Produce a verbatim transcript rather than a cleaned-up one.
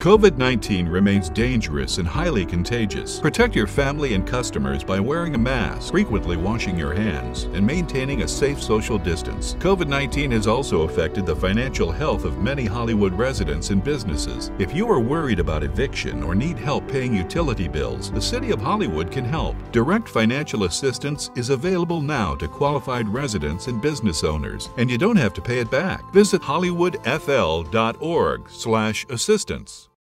COVID nineteen remains dangerous and highly contagious. Protect your family and customers by wearing a mask, frequently washing your hands, and maintaining a safe social distance. COVID nineteen has also affected the financial health of many Hollywood residents and businesses. If you are worried about eviction or need help paying utility bills, the City of Hollywood can help. Direct financial assistance is available now to qualified residents and business owners, and you don't have to pay it back. Visit hollywood f l dot org slash assistance.